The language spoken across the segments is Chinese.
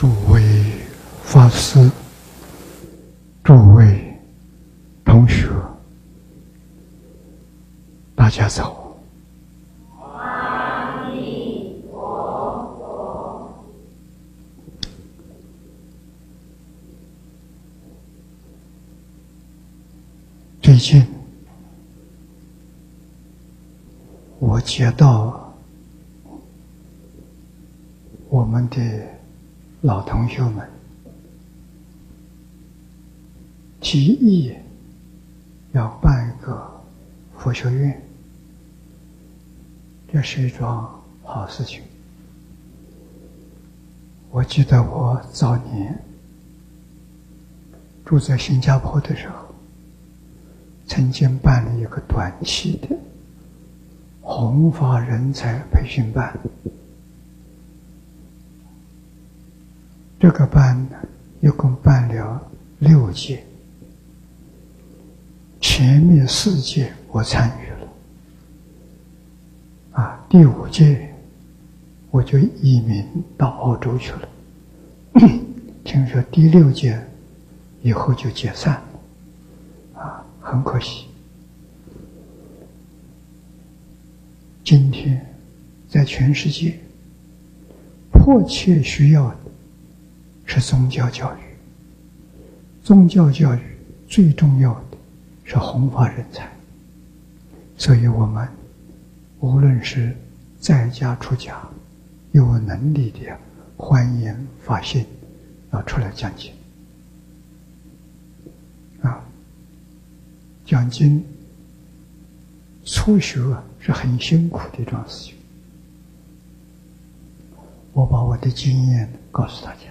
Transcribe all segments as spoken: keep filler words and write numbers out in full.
诸位法师、诸位同学，大家早。 阿弥陀佛。 最近我接到我们的老同学们提议要办一个佛学院，这是一桩好事情。我记得我早年住在新加坡的时候，曾经办了一个短期的弘法人才培训班。这个班呢，一共办了六届，前面四届我参与了，啊，第五届我就移民到澳洲去了。听说第六届以后就解散了，啊，很可惜。今天在全世界迫切需要的是宗教教育，宗教教育最重要的是弘法人才，所以我们无论是在家出家，有能力的欢迎发心要出来讲经啊。讲经初学是很辛苦的一桩事情，我把我的经验告诉大家。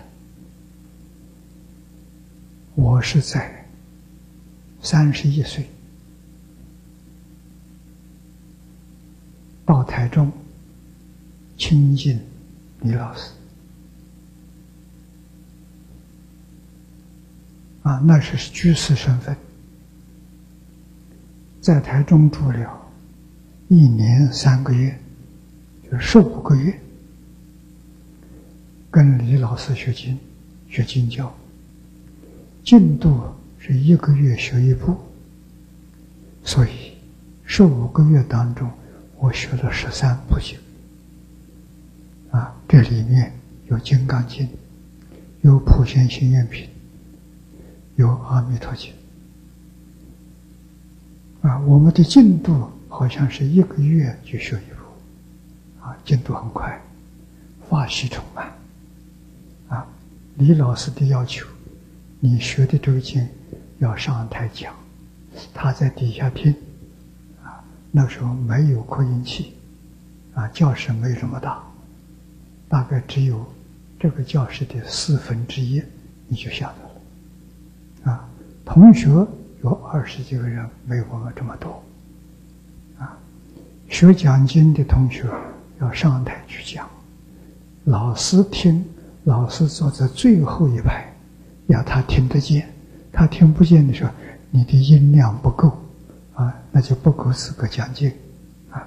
我是在三十一岁到台中亲近李老师，啊，那时是居士身份，在台中住了一年三个月，就是十五个月，跟李老师学经学经教。进度是一个月学一部，所以十五个月当中，我学了十三部经。啊，这里面有《金刚经》，有《普贤行愿品》，有《阿弥陀经》。啊，我们的进度好像是一个月就学一部，啊，进度很快，发系统慢。啊，李老师的要求，你学的这个经要上台讲，他在底下听，啊，那时候没有扩音器，啊，教室没有这么大，大概只有这个教室的四分之一，你就晓得了，啊，同学有二十几个人，没有我们这么多，啊，学讲经的同学要上台去讲，老师听，老师坐在最后一排。要他听得见，他听不见的时候，你的音量不够，啊，那就不够资格讲经，啊。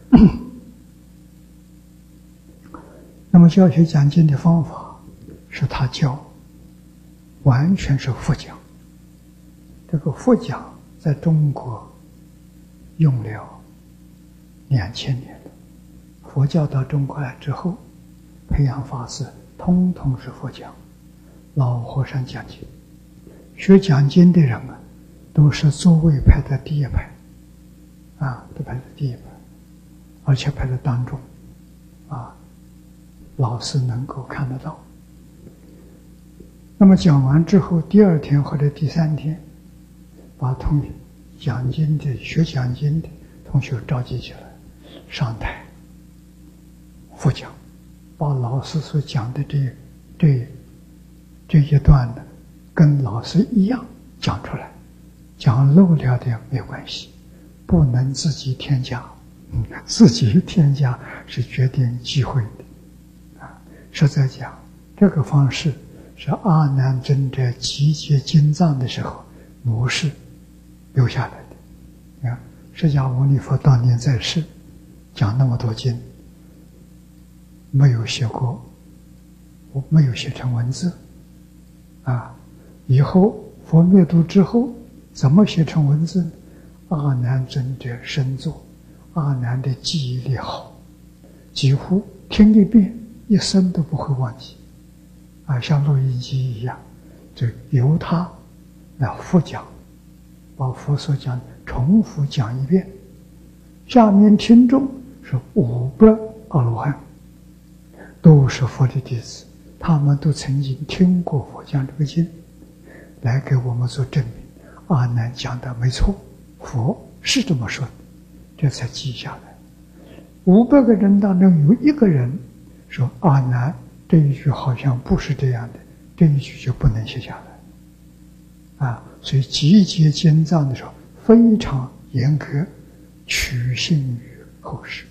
那么教学讲经的方法是他教，完全是佛讲。这个佛讲在中国用了两千年了，佛教到中国来之后，培养法师通通是佛讲。老和尚讲经，学讲经的人啊，都是座位排在第一排，啊，都排在第一排，而且排在当中，啊，老师能够看得到。那么讲完之后，第二天或者第三天，把同学讲经的、学讲经的同学召集起来，上台复讲，把老师所讲的这这。这一段呢，跟老师一样讲出来，讲漏了的没有关系，不能自己添加，嗯，自己添加是决定机会的，啊，实在讲，这个方式是阿难尊者集结经藏的时候模式留下来的。你看，释迦牟尼佛当年在世，讲那么多经，没有写过我没有写成文字，啊，以后佛灭度之后，怎么写成文字呢？阿难尊者深作，阿难的记忆力好，几乎听一遍一生都不会忘记，啊，像录音机一样，就由他来复讲，把佛所讲重复讲一遍。下面听众是五百阿罗汉，都是佛的弟子，他们都曾经听过佛讲这个经，来给我们做证明。阿难讲的没错，佛是这么说的，这才记下来。五百个人当中有一个人说阿难这一句好像不是这样的，这一句就不能写下来啊。所以集结经藏的时候非常严格，取信于后世，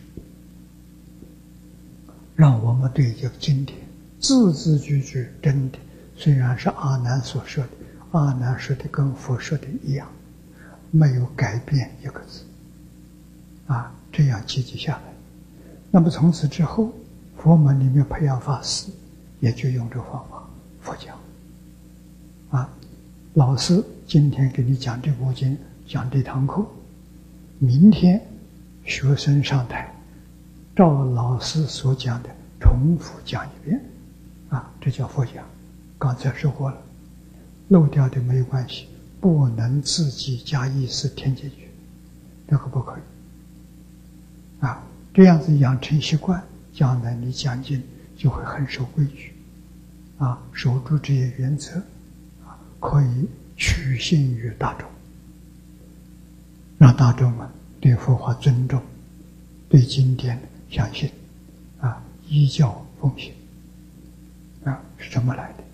让我们对这个经典字字句句真的，虽然是阿难所说的，阿难说的跟佛说的一样，没有改变一个字啊，这样集结下来。那么从此之后，佛门里面培养法师也就用这个方法佛讲啊。老师今天给你讲这部经，讲这堂课，明天学生上台照老师所讲的重复讲一遍啊，这叫佛讲。刚才说过了，漏掉的没有关系，不能自己加意思添进去，这个不可以啊。这样子养成习惯，将来你讲经就会很守规矩啊，守住这些原则啊，可以取信于大众，让大众们对佛法尊重，对经典相信啊，依教奉行啊，是这么来的。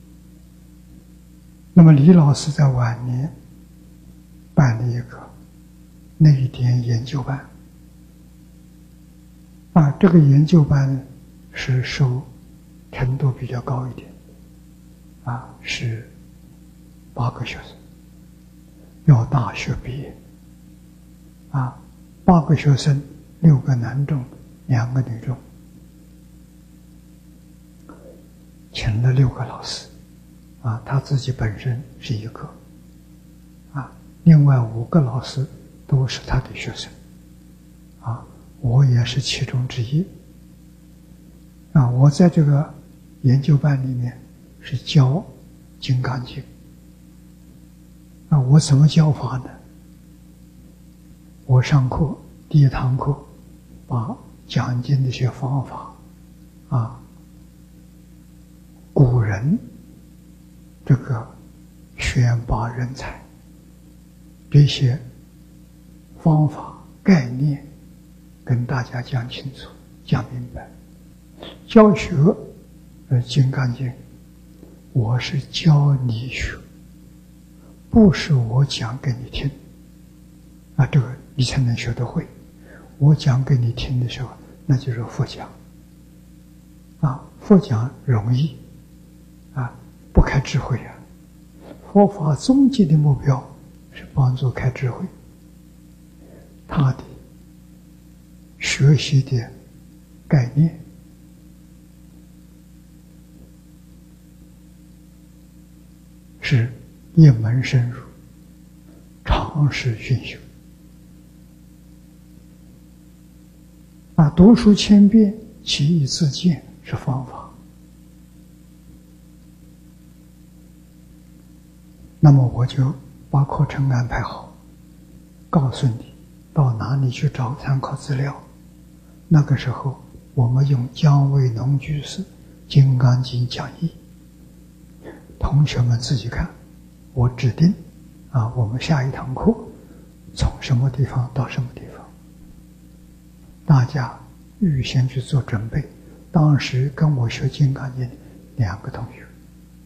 那么李老师在晚年办了一个内典研究班啊，这个研究班是收程度比较高一点啊，是八个学生，要大学毕业啊，八个学生，六个男众，两个女众，请了六个老师啊，他自己本身是一个啊，另外五个老师都是他的学生啊，我也是其中之一啊。我在这个研究班里面是教《金刚经》啊，我怎么教法呢？我上课第一堂课把讲经的一些方法啊，古人这个选拔人才这些方法概念跟大家讲清楚讲明白。教学呃《金刚经》，我是教你学，不是我讲给你听啊，这个你才能学得会。我讲给你听的时候，那就是佛讲啊，佛讲容易啊，不开智慧啊。佛法终极的目标是帮助开智慧，他的学习的概念是一门深入，长时熏修啊，读书千遍，其义自见是方法。那么我就把课程安排好，告诉你到哪里去找参考资料。那个时候我们用姜维农居士《金刚经》讲义，同学们自己看。我指定啊，我们下一堂课从什么地方到什么地方，大家预先去做准备。当时跟我学《金刚经》两个同学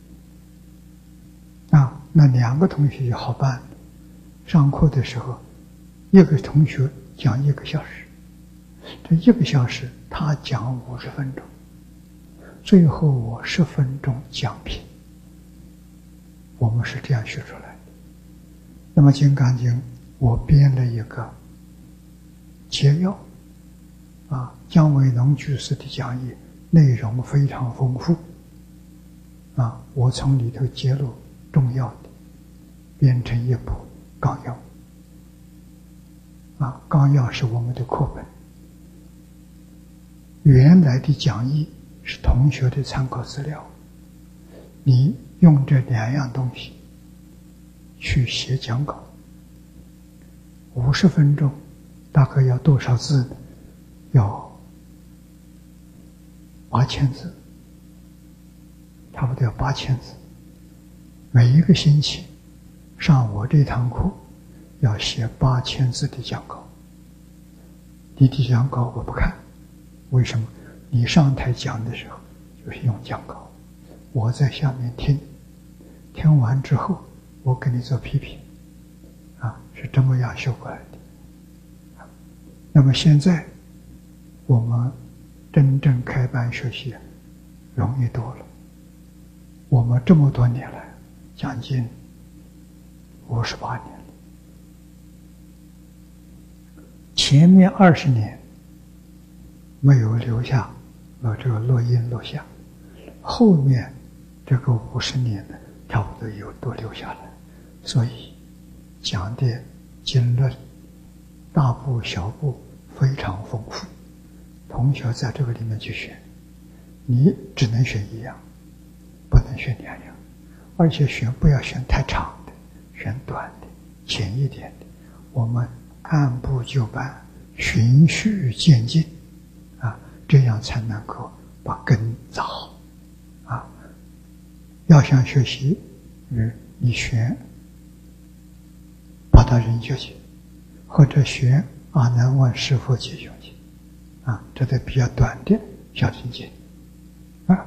啊，那两个同学也好办，上课的时候一个同学讲一个小时，这一个小时他讲五十分钟，最后我十分钟讲评，我们是这样学出来的。那么《金刚经》我编了一个节要啊，姜维农居士的讲义内容非常丰富啊，我从里头揭露重要的，编成一部纲要。啊，纲要是我们的课本，原来的讲义是同学的参考资料。你用这两样东西去写讲稿，五十分钟，大概要多少字呢？要八千字，差不多要八千字。每一个星期上我这堂课，要写八千字的讲稿。你的讲稿我不看，为什么？你上台讲的时候就是用讲稿，我在下面听，听完之后我给你做批评，啊，是这么样修过来的。那么现在我们真正开班学习容易多了。我们这么多年来，将近五十八年了，前面二十年没有留下了这个录音录像，后面这个五十年呢，差不多有都留下来，所以讲的经论大部小部非常丰富。同学在这个里面去选，你只能选一样，不能选两样，而且选不要选太长的，选短的、浅一点的。我们按部就班，循序渐进，啊，这样才能够把根扎好。啊，要想学习，嗯，你选八大人觉经，或者选阿难问师父解决经，啊，这都比较短的小经经，啊，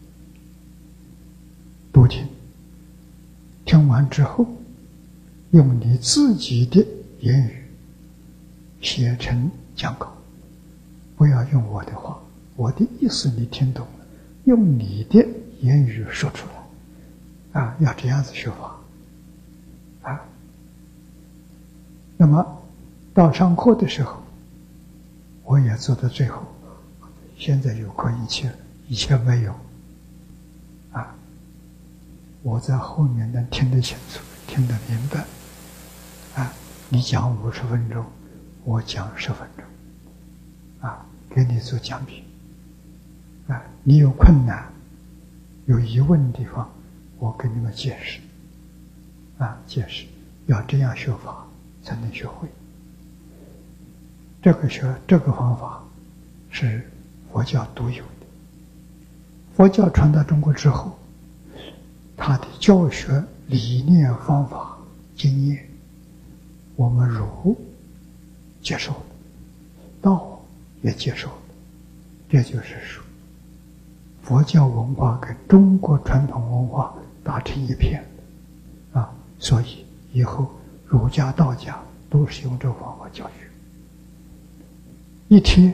读听，听完之后，用你自己的言语写成讲稿，不要用我的话，我的意思你听懂了，用你的言语说出来，啊，要这样子学法，啊，那么到上课的时候，我也做到最后。现在有扩音器了，以前没有，啊，我在后面能听得清楚，听得明白，啊，你讲五十分钟，我讲十分钟，啊，给你做讲评，啊，你有困难、有疑问的地方，我给你们解释，啊，解释，要这样学法才能学会。这个学这个方法是佛教独有的。佛教传到中国之后，它的教学理念、方法、经验，我们儒接受了，道也接受了。这就是说，佛教文化跟中国传统文化打成一片啊，所以以后儒家、道家都是用这个方法教学。一天，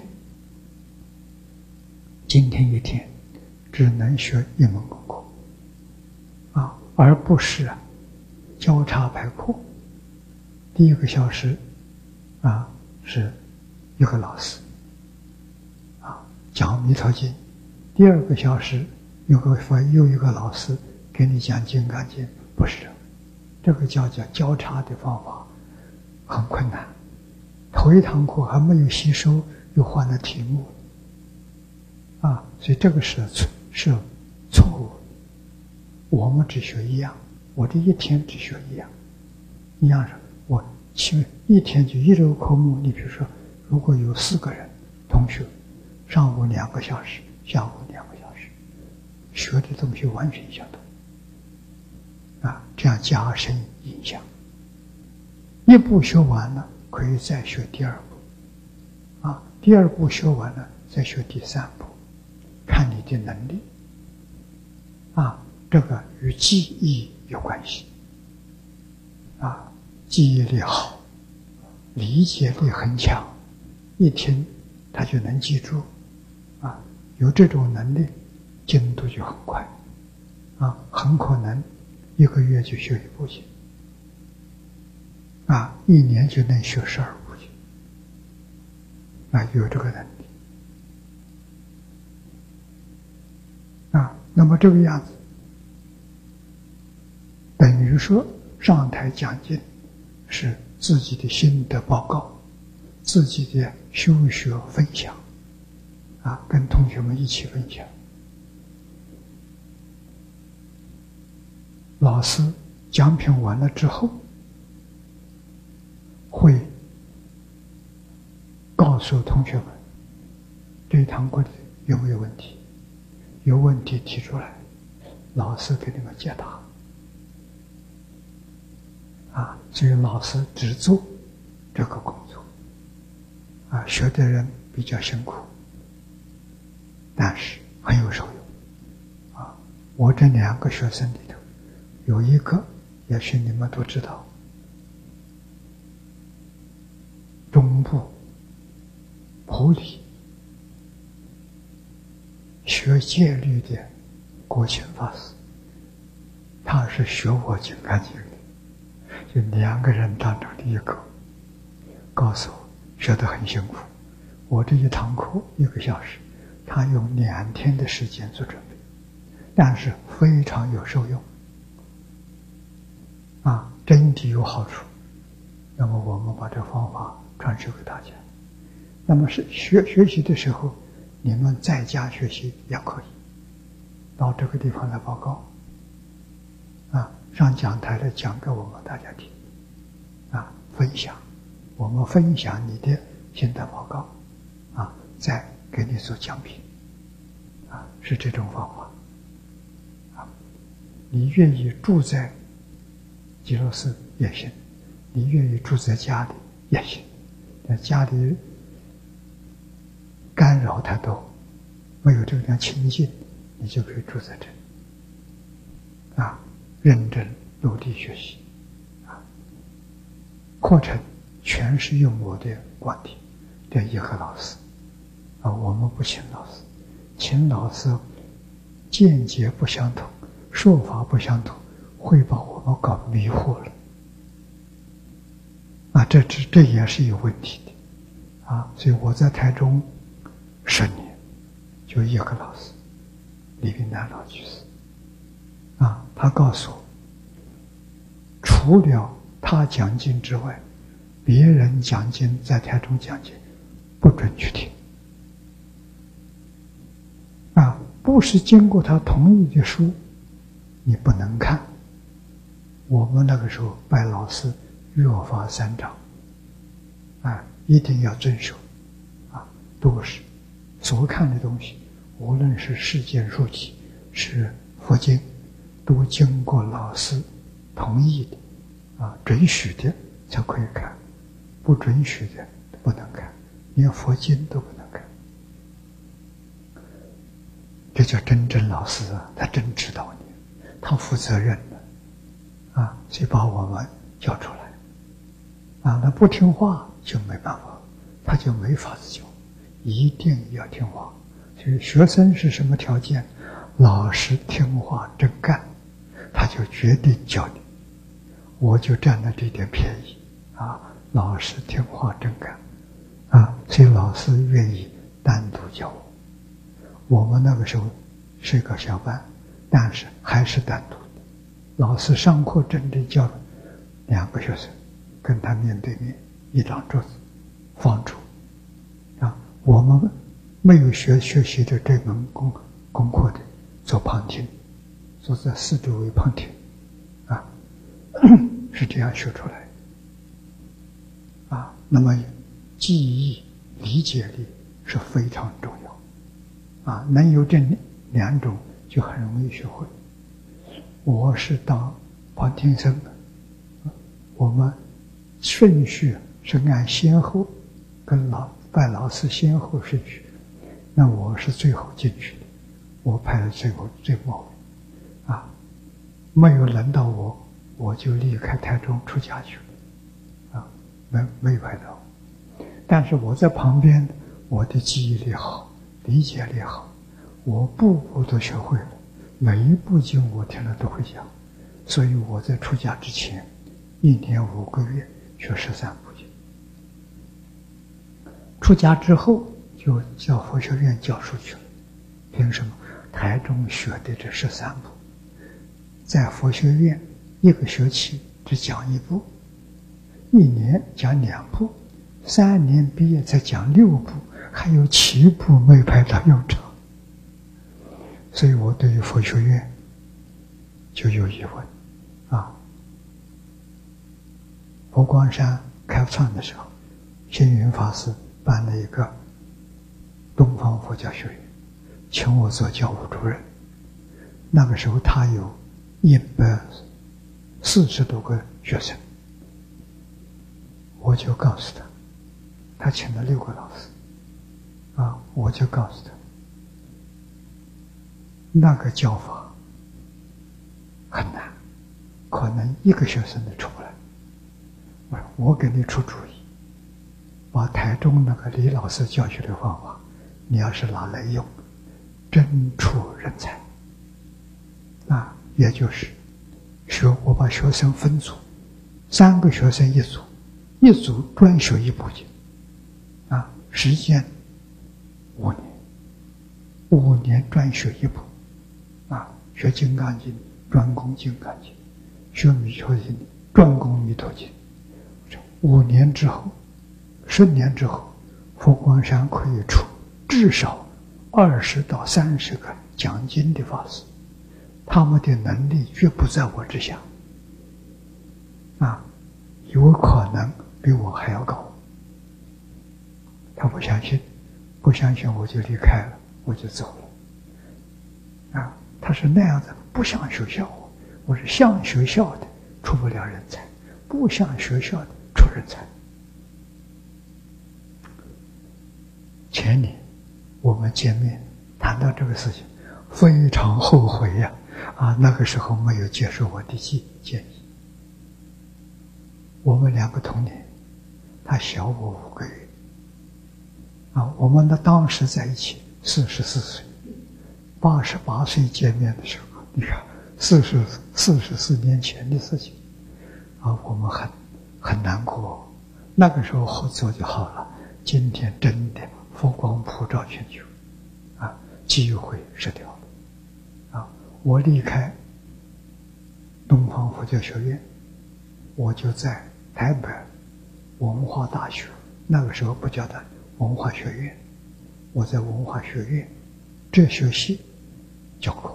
今天一天，只能学一门功课，啊，而不是啊交叉排课。第一个小时，啊，是一个老师，啊，讲《弥陀经》；第二个小时，有个又一个老师给你讲《金刚经》，不是，这个叫叫交叉的方法，很困难。头一堂课还没有吸收，又换了题目，啊，所以这个是错是错误。我们只学一样，我这一天只学一样，一样是，我去一天就一周科目。你比如说，如果有四个人同学，上午两个小时，下午两个小时，学的东西完全相同，啊，这样加深印象。一步学完了，可以再学第二步，啊，第二步学完了，再学第三步，看你的能力，啊，这个与记忆有关系，啊，记忆力好，理解力很强，一听他就能记住，啊，有这种能力，进度就很快，啊，很可能一个月就学一部经。啊，一年就能学十二部经，啊，有这个能力，啊，那么这个样子， 等于说上台讲经是自己的心得报告，自己的修学分享，啊，跟同学们一起分享。老师讲评完了之后，会告诉同学们这一堂课有没有问题，有问题提出来，老师给你们解答。啊，所以老师只做这个工作，啊，学的人比较辛苦，但是很有受用。啊，我这两个学生里头，有一个也许你们都知道，中部普里学戒律的国清法师，他是学我《金刚经》的。就两个人当中的一个告诉我学得很辛苦，我这一堂课一个小时，他用两天的时间做准备，但是非常有受用，啊，真的有好处。那么我们把这个方法传授给大家。那么是学学习的时候，你们在家学习也可以，到这个地方来报告，啊，上讲台来讲给我们大家听，啊，分享，我们分享你的心得报告，啊，再给你做讲评，啊，是这种方法，啊，你愿意住在极乐寺也行，你愿意住在家里也行，在家里干扰太多，没有这样清净，你就可以住在这里，啊，认真努力学习，啊，课程全是用我的观点，这一个老师，啊，我们不请老师，请老师见解不相同，说法不相同，会把我们搞迷惑了，啊，这这这也是有问题的，啊，所以我在台中十年，就一个老师，李炳南老居士。啊，他告诉我，除了他讲经之外，别人讲经在台中讲经，不准去听。啊，不是经过他同意的书，你不能看。我们那个时候拜老师约法三章，啊，一定要遵守。啊，都是所看的东西，无论是世间书籍，是佛经，都经过老师同意的，啊，准许的才可以看，不准许的不能看，连佛经都不能看。这叫真正老师啊，他真指导你，他负责任的，啊，所以把我们教出来，啊，那不听话就没办法，他就没法子教，一定要听话。所以学生是什么条件？老师听话真干，他就决定教你。我就占了这点便宜，啊，老师听话真干，啊，所以老师愿意单独教我。我们那个时候是一个小班，但是还是单独的。老师上课真正教了两个学生，跟他面对面，一张桌子，放住。啊，我们没有学学习的这门功功课的，做旁听，坐在四周围旁听，啊，是这样学出来的。啊，那么记忆理解力是非常重要，啊，能有这两种就很容易学会。我是当旁听生的，我们顺序是按先后，跟老拜老师先后顺序，那我是最后进去的，我排在最后最末尾，啊，没有轮到我，我就离开台中出家去了，啊，没没有排到。但是我在旁边，我的记忆力好，理解力好，我步步都学会了，每一部经我听了都会讲，所以我在出家之前，一年五个月学十三部经。出家之后就到佛学院教书去了，凭什么？台中学的这十三部，在佛学院一个学期只讲一部，一年讲两部，三年毕业才讲六部，还有七部没派到用场。所以我对于佛学院就有疑问啊。佛光山开创的时候，星云法师办了一个东方佛教学院，请我做教务主任。那个时候他有一百四十多个学生，我就告诉他，他请了六个老师啊，我就告诉他，那个教法很难，可能一个学生都出不来。我说我给你出主意，把台中那个李老师教学的方法，你要是拿来用，真出人才啊！也就是学我把学生分组，三个学生一组，一组专学一部经啊，时间五年，五年专学一部啊，学《金刚经》专攻《金刚经》，学《弥陀经》专攻《弥陀经》。五年之后，十年之后，佛光山可以出至少二十到三十个讲经的法师，他们的能力绝不在我之下，啊，有可能比我还要高。他不相信，不相信我就离开了，我就走了。啊，他是那样的，不像学校，我是像学校的出不了人才，不像学校的出人才。前年我们见面谈到这个事情，非常后悔呀！啊，那个时候没有接受我的建建议。我们两个同年，他小我五个月。啊，我们的当时在一起四十四岁，八十八岁见面的时候，你看四十四十四年前的事情，啊，我们很很难过。那个时候合作就好了，今天真的佛光普照全球，啊，机会失掉了。啊，我离开东方佛教学院，我就在台北文化大学，那个时候不叫它文化学院，我在文化学院哲学系教课。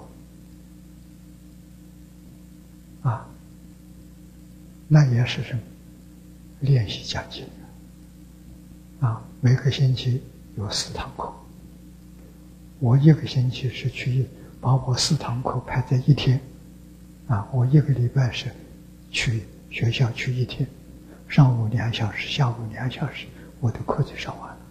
啊，那也是什么？练习讲经啊，每个星期有四堂课，我一个星期是去把我四堂课排在一天，啊，我一个礼拜是去学校去一天，上午两小时，下午两小时，我的课就上完了。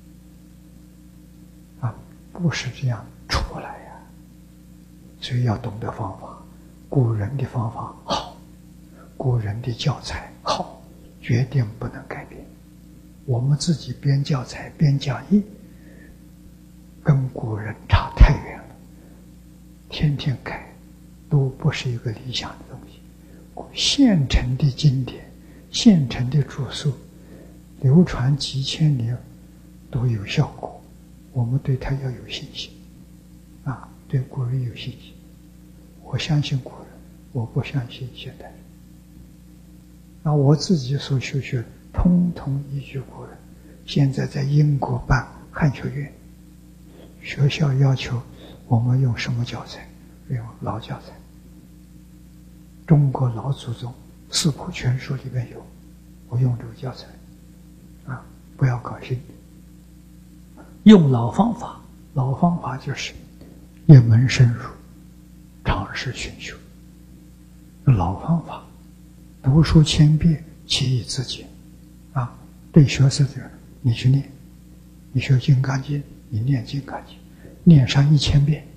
啊，不是这样出不来呀，所以要懂得方法。古人的方法好，古人的教材好，决定不能改变。我们自己编教材编讲义，跟古人差太远了，天天改，都不是一个理想的东西。现成的经典，现成的著述，流传几千年都有效果，我们对它要有信心啊，对古人有信心。我相信古人，我不相信现代人。那我自己所学学，通通依据古人。现在在英国办汉学院，学校要求我们用什么教材？用老教材。中国老祖宗四库全书里面有，我用这个教材。啊，不要搞新，用老方法。老方法就是一门深入，尝试熏修。老方法，读书千遍，其义自见。啊，对学识的人，你去念，你学《金刚经》，你念《金刚经》，念上一千遍，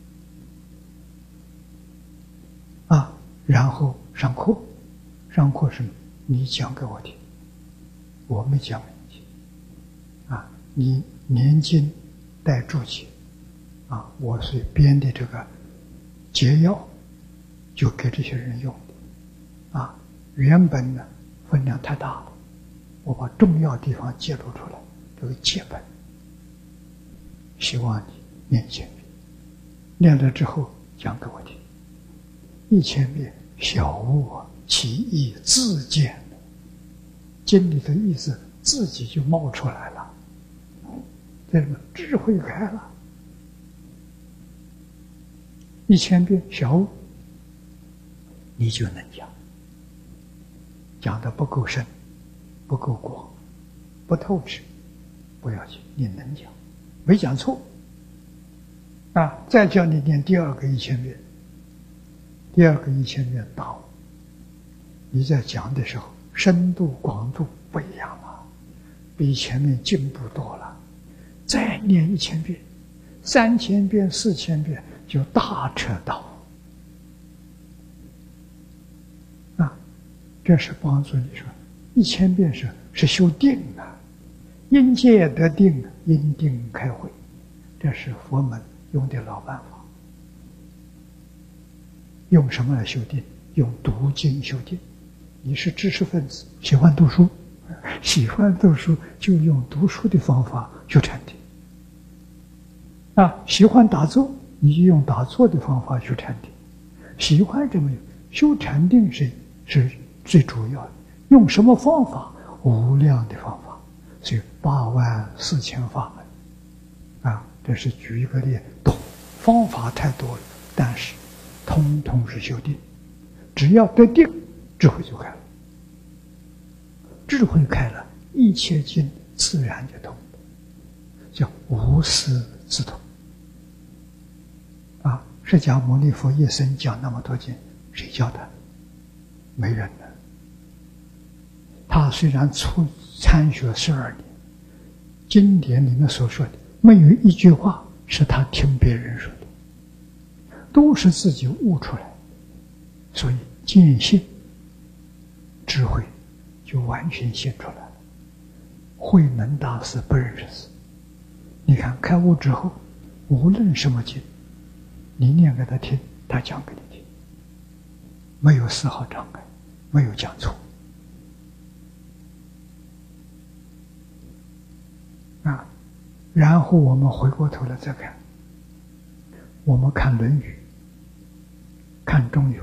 啊，然后上课，上课是你讲给我听，我没讲给你听，啊，你念经带注解，啊，我是编的这个节要，就给这些人用的，啊，原本呢分量太大了，我把重要地方揭露出来，这个节本，希望你念一千遍，念了之后讲给我听，一千遍小悟其意自见，经里的意思自己就冒出来了，这什么智慧开了。一千遍小悟，你就能讲，讲的不够深，不够广，不透彻，不要紧，你能讲，没讲错。啊，再叫你念第二个一千遍，第二个一千遍大悟，你在讲的时候深度广度不一样了，比前面进步多了。再念一千遍、三千遍、四千遍，就大彻大悟。啊，这是帮助你说，一千遍是是修定啊，因戒得定，因定开慧，这是佛门用的老办法。用什么来修定？用读经修定。你是知识分子，喜欢读书，喜欢读书就用读书的方法修禅定。啊，喜欢打坐，你就用打坐的方法修禅定。喜欢这么修禅定是是最主要的。用什么方法？无量的方法。所以八万四千法门。啊，这是举一个例，懂方法太多了，但是通通是修定。只要得定，智慧就开了。智慧开了，一切经自然就通，叫无师自通。啊，释迦牟尼佛一生讲那么多经，谁教他？没人呢。他虽然出参学十二年，经典里面所说的没有一句话是他听别人说的，都是自己悟出来。所以见性智慧就完全现出来了。慧能大师不认识字，你看开悟之后，无论什么经，你念给他听，他讲给你听，没有丝毫障碍，没有讲错。啊，然后我们回过头来再看，我们看《论语》，看《中庸》，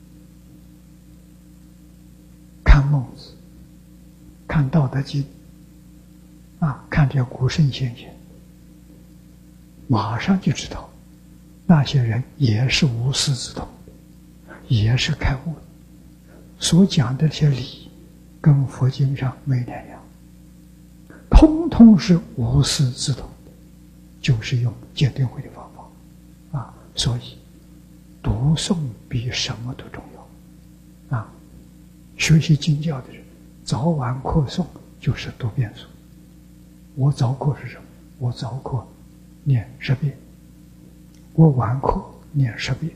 看孟子，看《道德经》，啊，看这古圣先贤，马上就知道，那些人也是无师自通，也是开悟的，所讲的这些理，跟佛经上没两样，通通是无师自通的，就是用戒定慧的方法，啊，所以读诵比什么都重要，啊。学习经教的人，早晚课诵就是读遍数。我早课是什么？我早课念十遍，我晚课念十遍。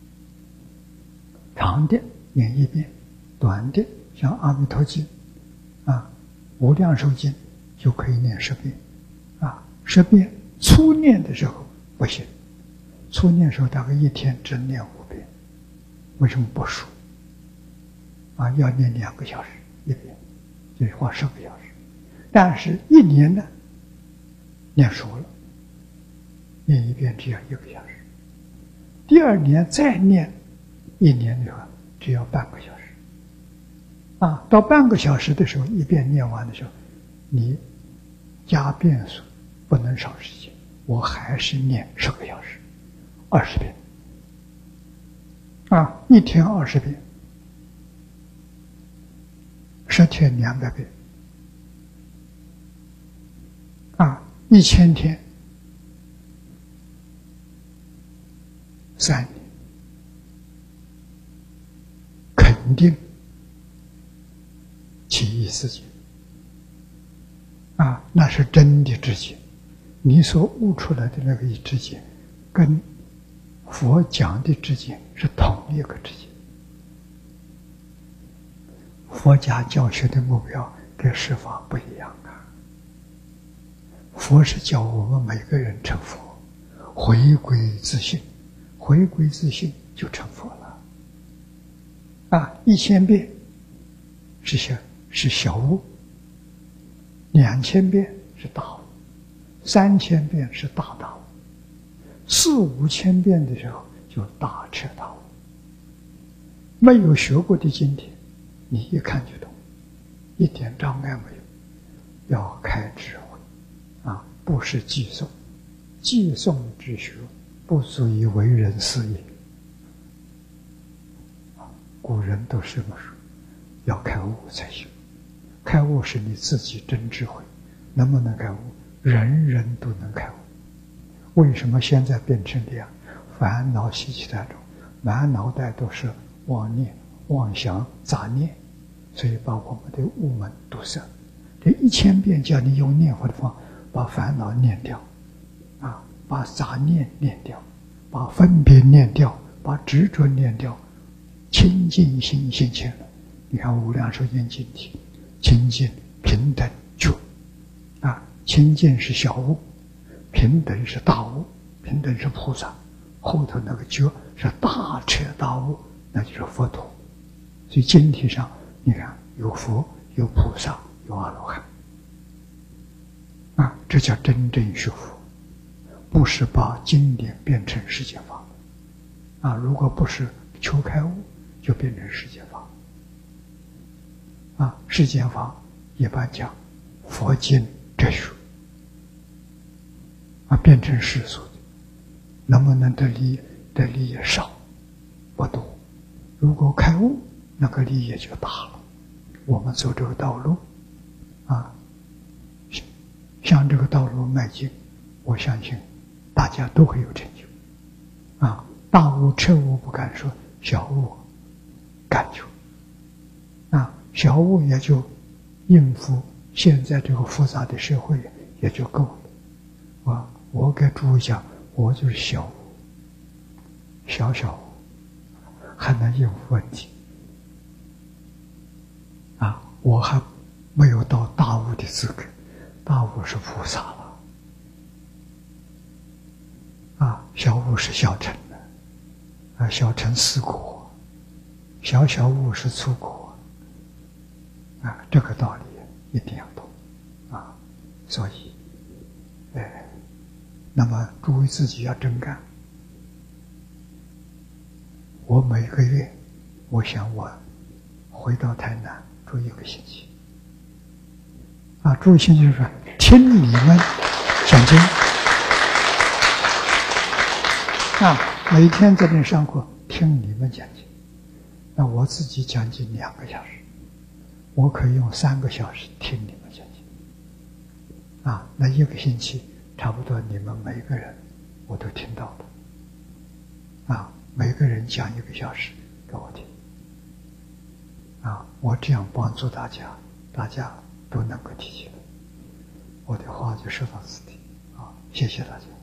长的念一遍，短的像《阿弥陀经》啊，《无量寿经》就可以念十遍，啊，十遍初念的时候不行，初念的时候大概一天只念五遍，为什么不熟？啊，要念两个小时一遍，就花十个小时。但是一年呢，念熟了，念一遍只要一个小时。第二年再念一年的话，只要半个小时。啊，到半个小时的时候，一遍念完的时候，你加遍数不能少时间，我还是念十个小时，二十遍。啊，一天二十遍。十天两百遍，啊，一千天三年，肯定其意自己，啊，那是真的知见，你所悟出来的那个知见，跟佛讲的知见是同一个知见。佛家教学的目标跟释法不一样啊！佛是教我们每个人成佛，回归自性，回归自性就成佛了。啊，一千遍是小是小悟，两千遍是大悟，三千遍是大大悟，四五千遍的时候就大彻大悟。 没有学过的经典，你一看就懂，一点障碍没有。要开智慧啊，不是寄诵，寄诵之学不足以为人师也。古人都是这么说，要开悟才行。开悟是你自己真智慧，能不能开悟？人人都能开悟。为什么现在变成这样？烦恼习气太重，满脑袋都是妄念、妄想、杂念，所以把我们的悟门堵塞。这一千遍叫你用念佛的方法把烦恼念掉，啊，把杂念念掉，把分别念掉，把执着念掉，清净心现前了。你看《无量寿经》经题，清净平等觉，啊，清净是小悟，平等是大悟，平等是菩萨，后头那个觉是大彻大悟，那就是佛陀。所以经题上你看有佛有菩萨有阿罗汉，啊，这叫真正学佛，不是把经典变成世间法，啊，如果不是求开悟，就变成世间法，啊，世间法一般讲佛经哲学，啊，变成世俗的，能不能得利？得利也少，不多。如果开悟，那个利益就大了。我们走这个道路，啊，向这个道路迈进，我相信大家都会有成就。啊，大悟彻悟不敢说，小悟敢求。啊，小悟也就应付现在这个复杂的社会也就够了。啊，我给诸位讲，我就是小悟，小小悟，还能应付问题。啊，我还没有到大悟的资格，大悟是菩萨了，啊，小悟是小乘的，啊，小乘四果，小小悟是粗果，啊，这个道理一定要懂，啊，所以，哎，那么诸位自己要真干。我每个月，我想我回到台南住一个星期，啊，住一个星期就是说听你们讲经，啊，每天在这上课听你们讲经，那我自己讲经两个小时，我可以用三个小时听你们讲经，啊，那一个星期差不多你们每个人我都听到了，啊，每个人讲一个小时给我听，啊，我这样帮助大家，大家都能够提起来，我的话就说到此地，啊，谢谢大家。